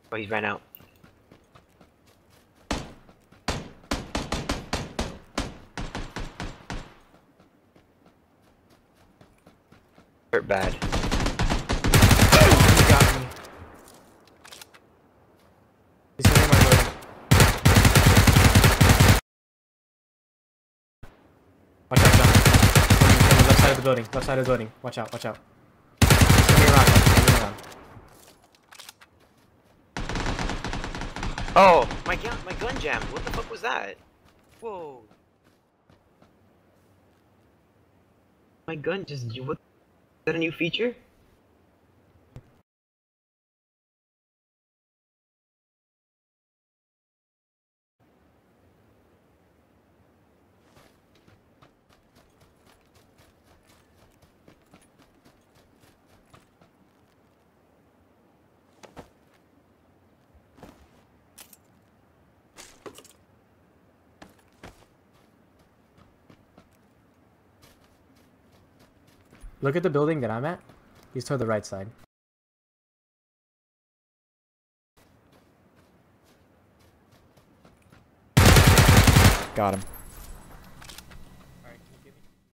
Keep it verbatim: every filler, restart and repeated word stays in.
Oh, he's ran out. Hurt bad. He got me. He's hitting my building. Watch out, John. Coming, coming left side of the building. Left side of the building. Watch out, watch out. He's coming around. He's coming around. Oh, my gun, my gun jammed. What the fuck was that? Whoa. My gun just, what? Is that a new feature? Look at the building that I'm at. He's toward the right side. Got him.